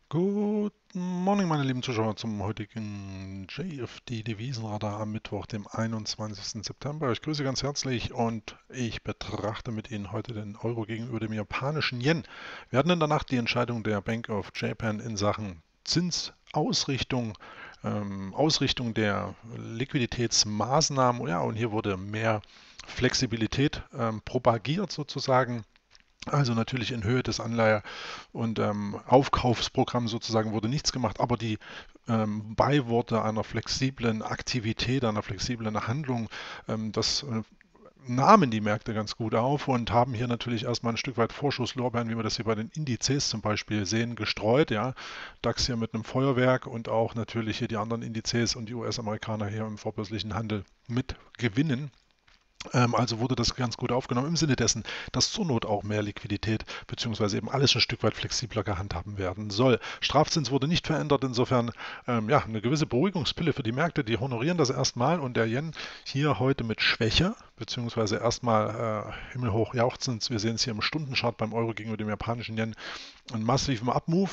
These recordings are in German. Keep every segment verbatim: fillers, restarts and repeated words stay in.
Guten Morgen, meine lieben Zuschauer, zum heutigen J F D-Devisenradar am Mittwoch, dem einundzwanzigsten September. Ich grüße ganz herzlich und ich betrachte mit Ihnen heute den Euro gegenüber dem japanischen Yen. Wir hatten in der Nacht die Entscheidung der Bank of Japan in Sachen Zinsausrichtung, ähm, Ausrichtung der Liquiditätsmaßnahmen. Ja, und hier wurde mehr Flexibilität ähm, propagiert sozusagen. Also natürlich in Höhe des Anleihe- und ähm, Aufkaufsprogramms sozusagen wurde nichts gemacht, aber die ähm, Beiworte einer flexiblen Aktivität, einer flexiblen Handlung, ähm, das äh, nahmen die Märkte ganz gut auf und haben hier natürlich erstmal ein Stück weit Vorschusslorbeeren, wie wir das hier bei den Indizes zum Beispiel sehen, gestreut. Ja. DAX hier mit einem Feuerwerk und auch natürlich hier die anderen Indizes und die U S-Amerikaner hier im vorbörslichen Handel mit gewinnen. Ähm, also wurde das ganz gut aufgenommen im Sinne dessen, dass zur Not auch mehr Liquidität bzw. eben alles ein Stück weit flexibler gehandhabt werden soll. Strafzins wurde nicht verändert, insofern ähm, ja, eine gewisse Beruhigungspille für die Märkte, die honorieren das erstmal und der Yen hier heute mit Schwäche beziehungsweise erstmal äh, himmelhoch jauchzend. Wir sehen es hier im Stundenchart beim Euro gegenüber dem japanischen Yen, einen massiven Abmove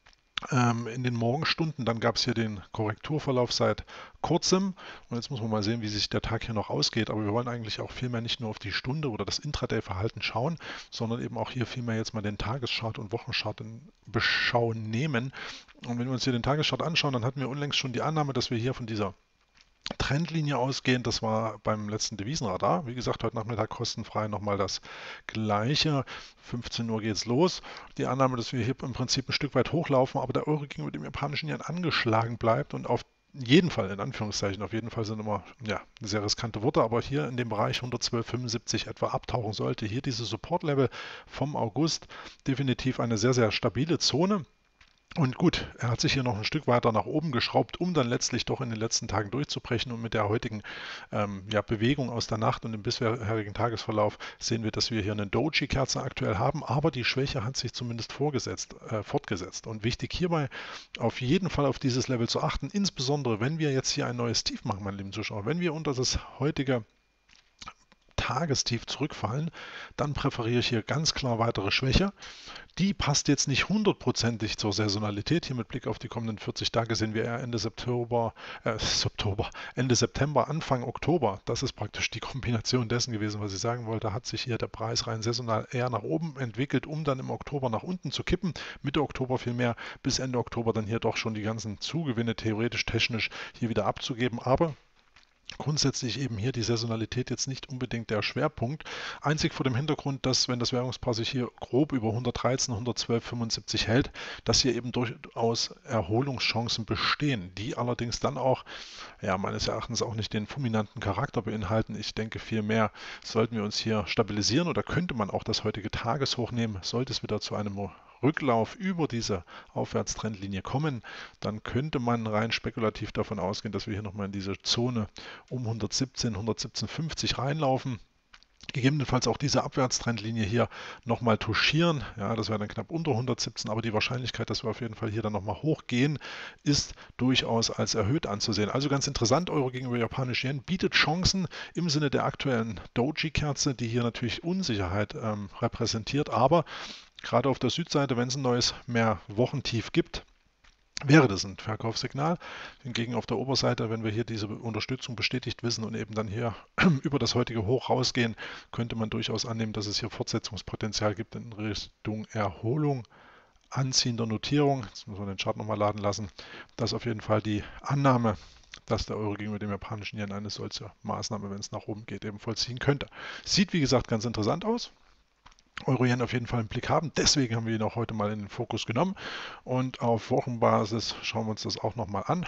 ähm, in den Morgenstunden. Dann gab es hier den Korrekturverlauf seit kurzem. Und jetzt muss man mal sehen, wie sich der Tag hier noch ausgeht. Aber wir wollen eigentlich auch vielmehr nicht nur auf die Stunde oder das Intraday-Verhalten schauen, sondern eben auch hier vielmehr jetzt mal den Tageschart und Wochenchart in Beschau nehmen. Und wenn wir uns hier den Tageschart anschauen, dann hatten wir unlängst schon die Annahme, dass wir hier von dieser Trendlinie ausgehend, das war beim letzten Devisenradar. Wie gesagt, heute Nachmittag kostenfrei nochmal das gleiche. fünfzehn Uhr geht es los. Die Annahme, dass wir hier im Prinzip ein Stück weit hochlaufen, aber der Euro gegenüber dem japanischen Yen angeschlagen bleibt und auf jeden Fall, in Anführungszeichen, auf jeden Fall sind immer ja, sehr riskante Worte, aber hier in dem Bereich hundertzwölf Komma fünfundsiebzig etwa abtauchen sollte. Hier diese Support-Level vom August definitiv eine sehr, sehr stabile Zone. Und gut, er hat sich hier noch ein Stück weiter nach oben geschraubt, um dann letztlich doch in den letzten Tagen durchzubrechen. Und mit der heutigen ähm, ja, Bewegung aus der Nacht und dem bisherigen Tagesverlauf sehen wir, dass wir hier eine Doji-Kerze aktuell haben, aber die Schwäche hat sich zumindest vorgesetzt, äh, fortgesetzt. Und wichtig hierbei auf jeden Fall auf dieses Level zu achten, insbesondere wenn wir jetzt hier ein neues Tief machen, meine lieben Zuschauer, wenn wir unter das heutige Tagestief zurückfallen, dann präferiere ich hier ganz klar weitere Schwäche. Die passt jetzt nicht hundertprozentig zur Saisonalität. Hier mit Blick auf die kommenden vierzig Tage sehen wir eher Ende September, äh, Oktober, Ende September, Anfang Oktober. Das ist praktisch die Kombination dessen gewesen, was ich sagen wollte. Hat sich hier der Preis rein saisonal eher nach oben entwickelt, um dann im Oktober nach unten zu kippen. Mitte Oktober vielmehr bis Ende Oktober dann hier doch schon die ganzen Zugewinne theoretisch, technisch hier wieder abzugeben. Aber grundsätzlich eben hier die Saisonalität jetzt nicht unbedingt der Schwerpunkt. Einzig vor dem Hintergrund, dass, wenn das Währungspaar sich hier grob über hundertdreizehn, hundertzwölf Komma fünfundsiebzig hält, dass hier eben durchaus Erholungschancen bestehen, die allerdings dann auch, ja, meines Erachtens auch nicht den fulminanten Charakter beinhalten. Ich denke vielmehr sollten wir uns hier stabilisieren oder könnte man auch das heutige Tageshoch nehmen, sollte es wieder zu einem Rücklauf über diese Aufwärtstrendlinie kommen, dann könnte man rein spekulativ davon ausgehen, dass wir hier nochmal in diese Zone um hundertsiebzehn, hundertsiebzehn Komma fünfzig reinlaufen. Gegebenenfalls auch diese Abwärtstrendlinie hier nochmal touchieren. Ja, das wäre dann knapp unter hundertsiebzehn, aber die Wahrscheinlichkeit, dass wir auf jeden Fall hier dann nochmal hochgehen, ist durchaus als erhöht anzusehen. Also ganz interessant, Euro gegenüber Japanisch Yen bietet Chancen im Sinne der aktuellen Doji-Kerze, die hier natürlich Unsicherheit ähm, repräsentiert, aber gerade auf der Südseite, wenn es ein neues mehr Wochentief gibt, wäre das ein Verkaufssignal. Hingegen auf der Oberseite, wenn wir hier diese Unterstützung bestätigt wissen und eben dann hier über das heutige Hoch rausgehen, könnte man durchaus annehmen, dass es hier Fortsetzungspotenzial gibt in Richtung Erholung anziehender Notierung. Jetzt müssen wir den Chart nochmal laden lassen. Das ist auf jeden Fall die Annahme, dass der Euro gegenüber dem japanischen Yen eine solche Maßnahme, wenn es nach oben geht, eben vollziehen könnte. Sieht wie gesagt ganz interessant aus. Euro-Yen auf jeden Fall im Blick haben. Deswegen haben wir ihn auch heute mal in den Fokus genommen. Und auf Wochenbasis schauen wir uns das auch nochmal an,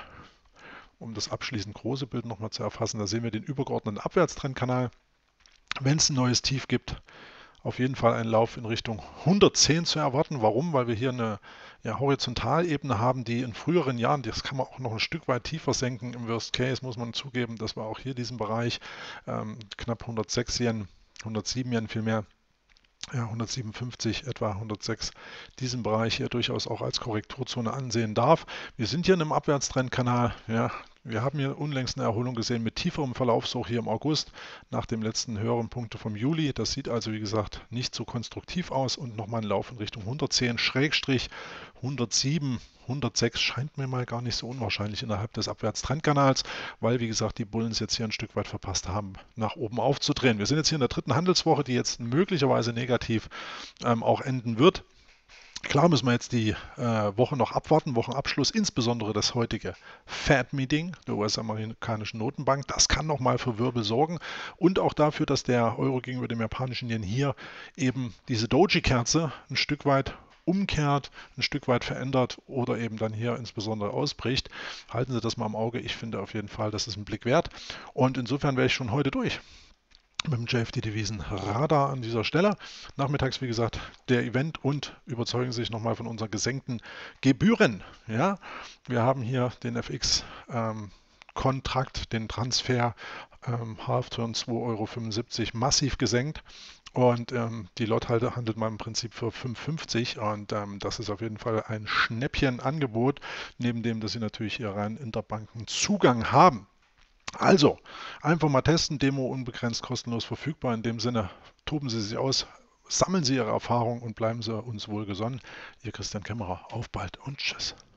um das abschließend große Bild nochmal zu erfassen. Da sehen wir den übergeordneten Abwärtstrendkanal. Wenn es ein neues Tief gibt, auf jeden Fall einen Lauf in Richtung hundertzehn zu erwarten. Warum? Weil wir hier eine ja, Horizontalebene haben, die in früheren Jahren, das kann man auch noch ein Stück weit tiefer senken. Im Worst Case muss man zugeben, dass wir auch hier diesen Bereich ähm, knapp hundertsechs Yen, hundertsieben Yen vielmehr, ja, hundertsiebenundfünfzig, etwa hundertsechs, diesen Bereich hier durchaus auch als Korrekturzone ansehen darf. Wir sind hier in einem Abwärtstrendkanal. Ja, wir haben hier unlängst eine Erholung gesehen mit tieferem Verlaufshoch hier im August nach dem letzten höheren Punkte vom Juli. Das sieht also wie gesagt nicht so konstruktiv aus und nochmal ein Lauf in Richtung hundertzehn, Schrägstrich hundertsieben, hundertsechs scheint mir mal gar nicht so unwahrscheinlich innerhalb des Abwärtstrendkanals, weil, wie gesagt, die Bullen es jetzt hier ein Stück weit verpasst haben, nach oben aufzudrehen. Wir sind jetzt hier in der dritten Handelswoche, die jetzt möglicherweise negativ ähm, auch enden wird. Klar müssen wir jetzt die äh, Woche noch abwarten, Wochenabschluss, insbesondere das heutige Fed-Meeting der U S-amerikanischen Notenbank. Das kann nochmal für Wirbel sorgen und auch dafür, dass der Euro gegenüber dem japanischen Yen hier eben diese Doji-Kerze ein Stück weit umkehrt, ein Stück weit verändert oder eben dann hier insbesondere ausbricht. Halten Sie das mal im Auge. Ich finde auf jeden Fall, das ist ein Blick wert. Und insofern wäre ich schon heute durch mit dem J F D-Devisen-Radar an dieser Stelle. Nachmittags, wie gesagt, der Event und überzeugen Sie sich nochmal von unseren gesenkten Gebühren. Ja, wir haben hier den F X-Kontrakt, ähm, den Transfer ähm, Half-Turn zwei Euro fünfundsiebzig massiv gesenkt. Und ähm, die Lot-Halter handelt man im Prinzip für fünf Euro fünfzig und ähm, das ist auf jeden Fall ein Schnäppchenangebot, neben dem, dass Sie natürlich hier rein Interbankenzugang haben. Also, einfach mal testen, Demo unbegrenzt kostenlos verfügbar. In dem Sinne, toben Sie sich aus, sammeln Sie Ihre Erfahrung und bleiben Sie uns wohlgesonnen. Ihr Christian Kämmerer, auf bald und tschüss.